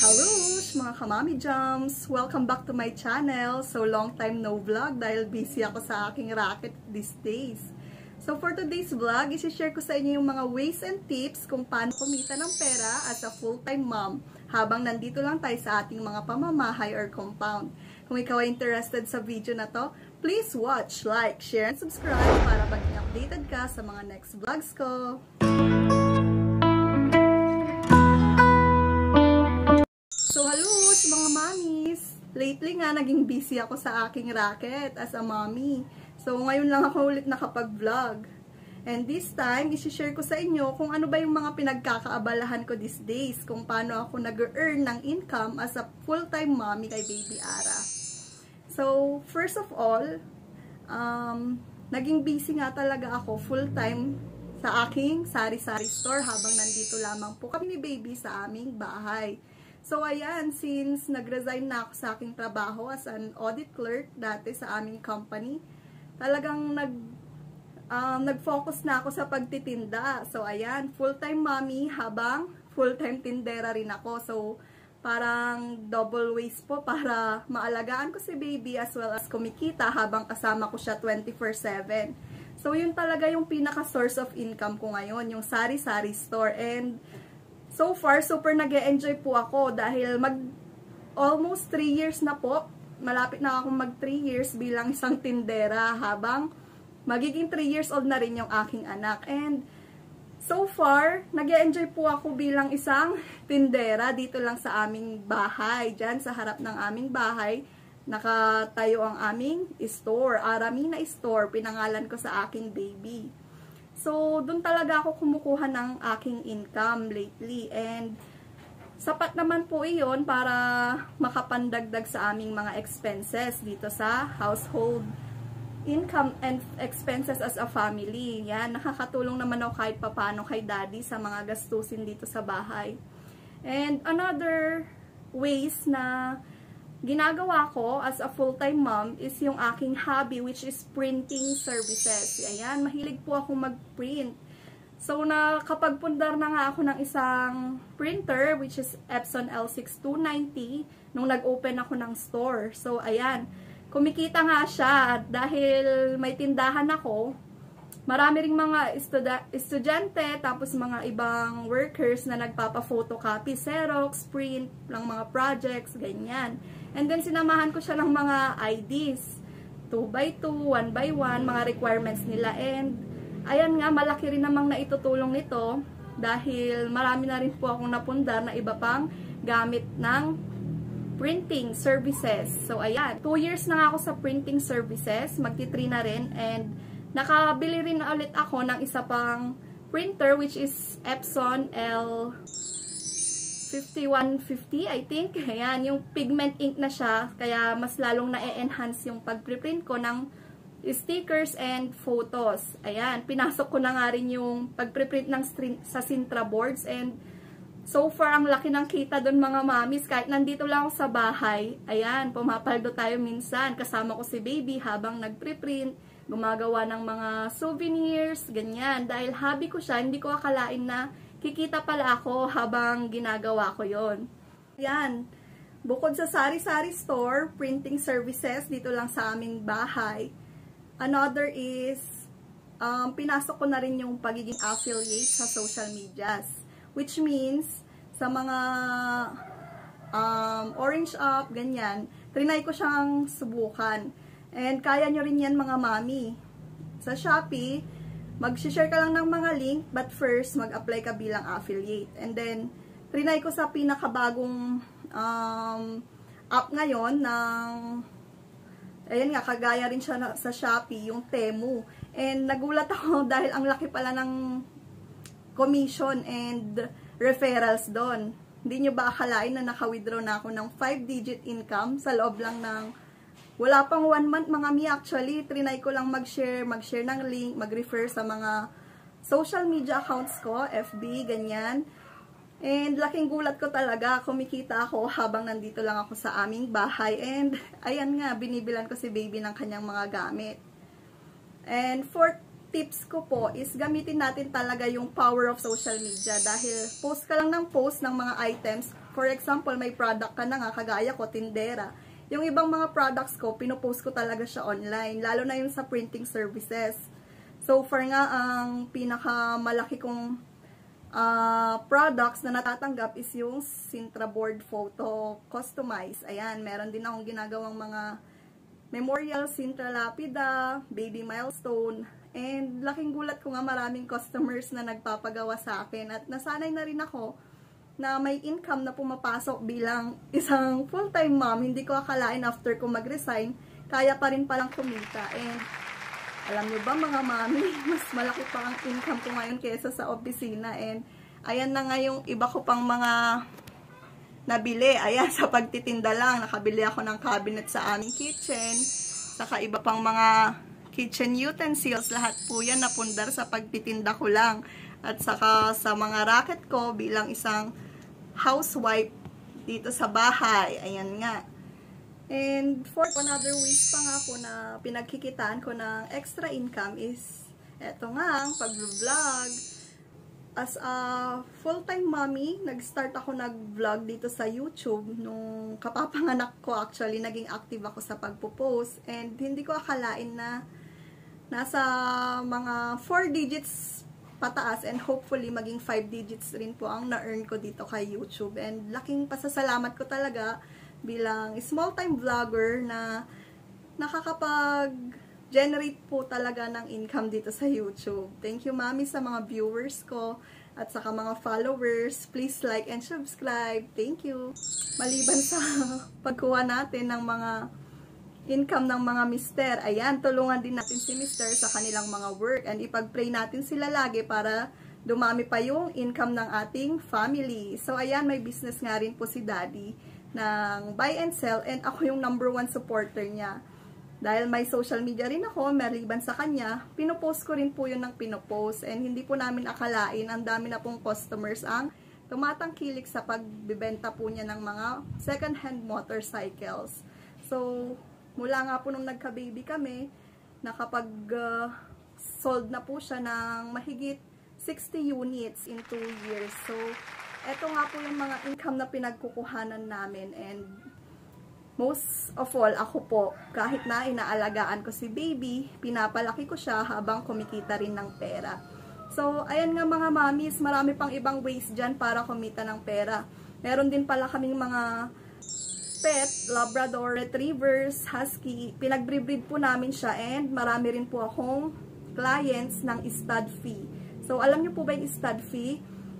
Hello mga kamami jams! Welcome back to my channel. So long time no vlog dahil busy ako sa aking racket these days. So for today's vlog, isi-share ko sa inyo yung mga ways and tips kung paano kumita ng pera as a full-time mom habang nandito lang tayo sa ating mga pamamahay or compound. Kung ikaw ay interested sa video na to, please watch, like, share, and subscribe para maging updated ka sa mga next vlogs ko. So hello mga mommies! Lately nga naging busy ako sa aking racket as a mommy. So ngayon lang ako ulit nakapag-vlog. And this time, isi-share ko sa inyo kung ano ba yung mga pinagkakaabalahan ko these days, kung paano ako nag-earn ng income as a full-time mommy kay Baby Ara. So first of all, naging busy nga talaga ako full-time sa aking sari-sari store habang nandito lamang po kami ni Baby sa aming bahay. So ayan, since nag-resign na ako sa aking trabaho as an audit clerk dati sa aming company, talagang nag-focus na ako sa pagtitinda. So ayan, full-time mommy habang full-time tindera rin ako. So parang double ways po para maalagaan ko si Baby as well as kumikita habang kasama ko siya 24/7. So yun talaga yung pinaka-source of income ko ngayon, yung sari-sari store. And so far, super nag-e-enjoy po ako dahil almost 3 years na po. Malapit na akong mag 3 years bilang isang tindera habang magiging 3 years old na rin yung aking anak. And so far, nag-e-enjoy po ako bilang isang tindera dito lang sa aming bahay. Diyan sa harap ng aming bahay, nakatayo ang aming store, Aramina Store, pinangalan ko sa aking baby. So, doon talaga ako kumukuha ng aking income lately. And sapat naman po iyon para makapandagdag sa aming mga expenses dito sa household income and expenses as a family. Yan, nakakatulong naman ako kahit papano kay daddy sa mga gastusin dito sa bahay. And another ways na ginagawa ko as a full-time mom is yung aking hobby, which is printing services. Ayan, mahilig po ako mag-print. So, nakapagpundar na nga ako ng isang printer, which is Epson L6290, nung nag-open ako ng store. So, ayan, kumikita nga siya at dahil may tindahan ako, marami ring mga estudyante, tapos mga ibang workers na nagpapa-photocopy, Xerox, print, ng mga projects, ganyan. And then, sinamahan ko siya ng mga IDs, 2x2, 1x1, mga requirements nila. And, ayan nga, malaki rin namang naitutulong nito dahil marami na rin po akong napundar na iba pang gamit ng printing services. So, ayan, 2 years na nga ako sa printing services, magti-3 na rin. And, nakabili rin na ulit ako ng isa pang printer, which is Epson L5150, I think. Ayan, yung pigment ink na siya, kaya mas lalong na-enhance yung pag-print ko ng stickers and photos. Ayan, pinasok ko na nga rin yung pag-print ng sa Sintra boards. And so far, ang laki ng kita doon mga mamis. Kahit nandito lang ako sa bahay, ayan, pumapaldo tayo minsan. Kasama ko si Baby habang nag-print, gumagawa ng mga souvenirs, ganyan. Dahil hobby ko siya, hindi ko akalain na kikita pala ako habang ginagawa ko yon. Ayan, bukod sa sari-sari store, printing services dito lang sa aming bahay, another is, pinasok ko na rin yung pagiging affiliate sa social medias. Which means, sa mga orange up, ganyan, trinay ko siyang subukan. And kaya nyo rin yan mga mami. Sa Shopee, mag-share ka lang ng mga link, but first, mag-apply ka bilang affiliate. And then, trinay ko sa pinakabagong app ngayon ng, ayan nga, kagaya rin siya sa Shopee, yung Temu. And nagulat ako dahil ang laki pala ng commission and referrals doon. Hindi nyo ba akalain na naka-withdraw na ako ng 5-digit income sa loob lang ng wala pang 1 month mga mi. Actually, trinay ko lang mag-share ng link, mag-refer sa mga social media accounts ko, FB, ganyan. And laking gulat ko talaga, kumikita ako habang nandito lang ako sa aming bahay. And ayan nga, binibilan ko si Baby ng kanyang mga gamit. And fourth tips ko po is gamitin natin talaga yung power of social media dahil post ka lang ng post ng mga items, For example, may product ka na nga, kagaya ko, tindera. Yung ibang mga products ko, pinopost ko talaga siya online, lalo na yung sa printing services. So far nga, ang pinakamalaki kong products na natatanggap is yung Sintra board photo customize. Ayan, meron din akong ginagawang mga memorial, Sintra lapida, baby milestone, and laking gulat ko nga maraming customers na nagpapagawa sa akin at nasanay na rin ako na may income na pumapasok bilang isang full-time mom. Hindi ko akalain after ko mag-resign, kaya pa rin palang kumita. And alam nyo ba mga mami, mas malaki pa ang income ko ngayon kaysa sa opisina. And ayan na nga yung iba ko pang mga nabili. Ayan, sa pagtitinda lang, nakabili ako ng cabinet sa aming kitchen, saka iba pang mga kitchen utensils. Lahat po yan napundar sa pagtitinda ko lang. At saka sa mga racket ko bilang isang housewife dito sa bahay. Ayan nga. And for another ways pa nga po na pinagkikitaan ko ng extra income is eto nga, ang pag-vlog. As a full-time mommy, nag-start ako nag-vlog dito sa YouTube. Nung kapapanganak ko actually, naging active ako sa pagpo-post. And hindi ko akalain na nasa mga 4 digits pataas and hopefully maging 5 digits rin po ang na-earn ko dito kay YouTube. And laking pasasalamat ko talaga bilang small-time vlogger na nakakapag-generate po talaga ng income dito sa YouTube. Thank you, mami, sa mga viewers ko at saka mga followers. Please like and subscribe. Thank you. Maliban sa pagkuha natin ng mga income ng mga mister, ayan, tulungan din natin si mister sa kanilang mga work and ipag-pray natin sila lagi para dumami pa yung income ng ating family. So ayan, may business nga rin po si daddy ng buy and sell and ako yung #1 supporter niya. Dahil may social media rin ako, maliban sa kanya, pinopost ko rin po yun ng pinopost and hindi po namin akalain, ang dami na pong customers ang tumatangkilik sa pagbibenta po niya ng mga second-hand motorcycles. So mula nga po nung nagka-baby kami, nakapag-sold na po siya ng mahigit 60 units in 2 years. So, eto nga po yung mga income na pinagkukuhanan namin. And most of all, ako po, kahit na inaalagaan ko si baby, pinapalaki ko siya habang kumikita rin ng pera. So, ayan nga mga mamis, marami pang ibang ways dyan para kumita ng pera. Meron din pala kaming mga pet, Labrador, Retrievers, Husky. Pinag-breed po namin siya and marami rin po akong clients ng stud fee. So, alam niyo po ba yung stud fee?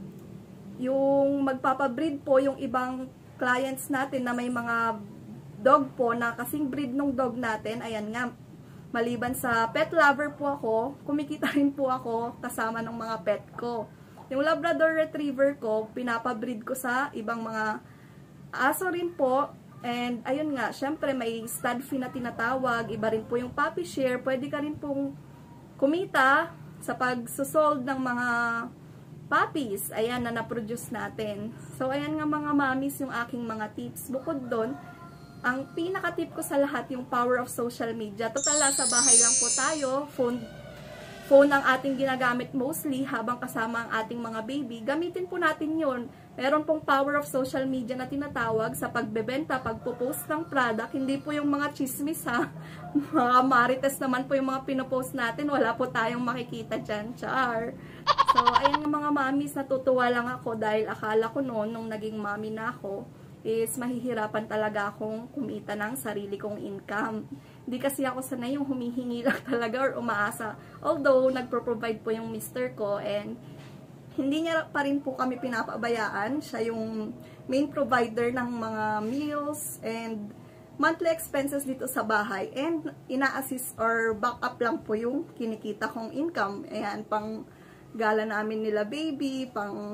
Yung magpapabreed po yung ibang clients natin na may mga dog po na kasing breed ng dog natin. Ayan nga, maliban sa pet lover po ako, kumikita rin po ako kasama ng mga pet ko. Yung Labrador Retriever ko, pinapabreed ko sa ibang mga aso rin po. And, ayun nga, syempre may stud fee na tinatawag, iba rin po yung puppy share, pwede ka rin pong kumita sa pagsusold ng mga puppies, ayan, na na-produce natin. So, ayan nga mga mamis yung aking mga tips. Bukod doon, ang pinaka-tip ko sa lahat, yung power of social media. Total, sa bahay lang po tayo, phone ang ating ginagamit mostly habang kasama ang ating mga baby. Gamitin po natin yun. Meron pong power of social media na tinatawag sa pagbebenta, pagpo-post ng product. Hindi po yung mga chismis ha. Mga marites naman po yung mga pinopost natin. Wala po tayong makikita dyan. Char. So, ayun mga mamis, natutuwa lang ako dahil akala ko noon, nung naging mami na ako, is mahihirapan talaga akong kumita ng sarili kong income. Hindi kasi ako sanay yung humihingi lang talaga or umaasa. Although, nagpro-provide po yung mister ko and hindi niya pa rin po kami pinapabayaan. Siya yung main provider ng mga meals and monthly expenses dito sa bahay. And ina-assist or back up lang po yung kinikita kong income. Ayan, pang gala namin nila baby, pang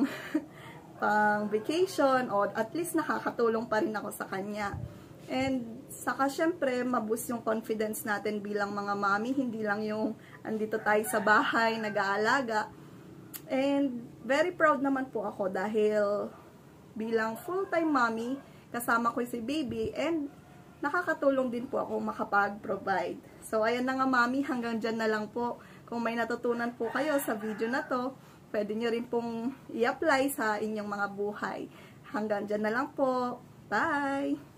vacation, o at least nakakatulong pa rin ako sa kanya. And saka syempre, maboost yung confidence natin bilang mga mami, hindi lang yung andito tayo sa bahay, nag-aalaga. And very proud naman po ako dahil bilang full-time mommy, kasama ko si baby and nakakatulong din po ako makapag-provide. So ayan na nga mami, hanggang dyan na lang po. Kung may natutunan po kayo sa video na to, pwede nyo rin pong i-apply sa inyong mga buhay. hanggang dyan na lang po. Bye!